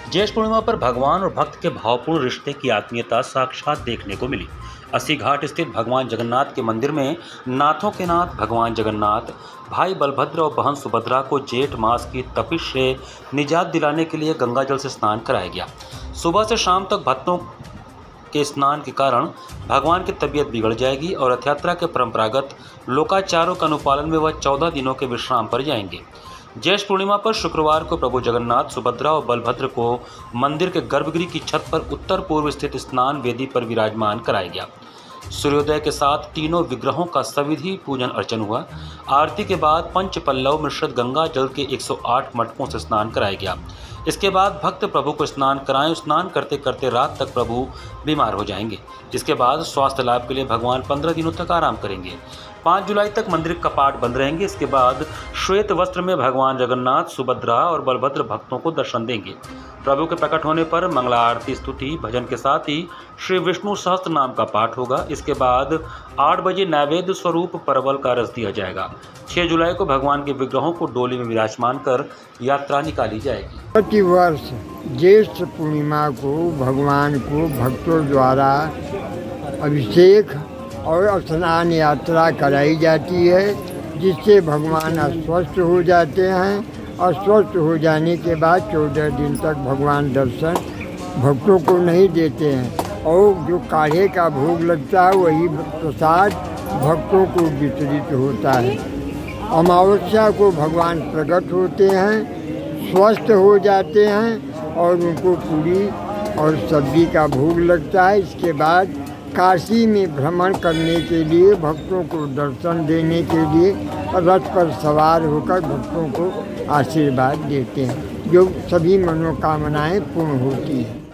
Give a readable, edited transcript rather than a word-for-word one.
ज्येष्ठ पूर्णिमा पर भगवान और भक्त के भावपूर्ण रिश्ते की आत्मीयता साक्षात देखने को मिली। अस्सी घाट स्थित भगवान जगन्नाथ के मंदिर में नाथों के नाथ भगवान जगन्नाथ, भाई बलभद्र और बहन सुभद्रा को जेठ मास की तपिश से निजात दिलाने के लिए गंगा जल से स्नान कराया गया। सुबह से शाम तक भक्तों के स्नान के कारण भगवान की तबीयत बिगड़ जाएगी और रथ यात्रा के परंपरागत लोकाचारों के अनुपालन में वह 14 दिनों के विश्राम पर जाएंगे। ज्येष्ठ पूर्णिमा पर शुक्रवार को प्रभु जगन्नाथ, सुभद्रा और बलभद्र को मंदिर के गर्भगृह की छत पर उत्तर पूर्व स्थित स्नान वेदी पर विराजमान कराया गया। सूर्योदय के साथ तीनों विग्रहों का सविधि पूजन अर्चन हुआ। आरती के बाद पंच पल्लव मिश्रित गंगा जल के 108 मटकों से स्नान कराया गया। इसके बाद भक्त प्रभु को स्नान कराएं। स्नान करते करते रात तक प्रभु बीमार हो जाएंगे। इसके बाद स्वास्थ्य लाभ के लिए भगवान 15 दिनों तक आराम करेंगे। 5 जुलाई तक मंदिर कपाट बंद रहेंगे। इसके बाद श्वेत वस्त्र में भगवान जगन्नाथ, सुभद्रा और बलभद्र भक्तों को दर्शन देंगे। प्रभु के प्रकट होने पर मंगला आरती, स्तुति, भजन के साथ ही श्री विष्णु सहस्त्र नाम का पाठ होगा। इसके बाद 8 बजे नैवेद्य स्वरूप परवल का रस दिया जाएगा। 6 जुलाई को भगवान के विग्रहों को डोली में विराजमान कर यात्रा निकाली जाएगी। प्रतिवर्ष ज्येष्ठ पूर्णिमा को भगवान को भक्तों द्वारा अभिषेक और स्नान यात्रा कराई जाती है, जिससे भगवान अस्वस्थ हो जाते हैं और स्वस्थ हो जाने के बाद 14 दिन तक भगवान दर्शन भक्तों को नहीं देते हैं और जो काढ़े का भोग लगता है वही प्रसाद भक्तों को वितरित होता है। अमावस्या को भगवान प्रकट होते हैं, स्वस्थ हो जाते हैं और उनको पूरी और सब्जी का भोग लगता है। इसके बाद काशी में भ्रमण करने के लिए, भक्तों को दर्शन देने के लिए रथ पर सवार होकर भक्तों को आशीर्वाद देते हैं, जो सभी मनोकामनाएं पूर्ण होती हैं।